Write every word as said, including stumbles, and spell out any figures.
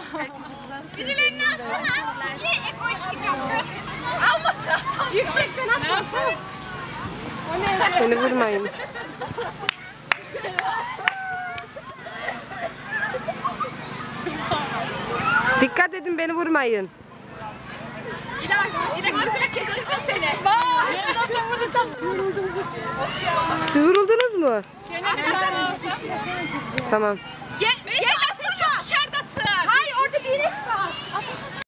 Birilerini alsana. Niye egoistlik yapıyor? Almasın alsana. Yüksekten atmasın. Beni vurmayın. Dikkat edin, beni vurmayın. İlak, İlak öldürmek kesinlikle seni. Bak. Siz vuruldunuz mu? Tamam. Gel, gel aslında çok dışarıdasın. Hayır orada bir herif var.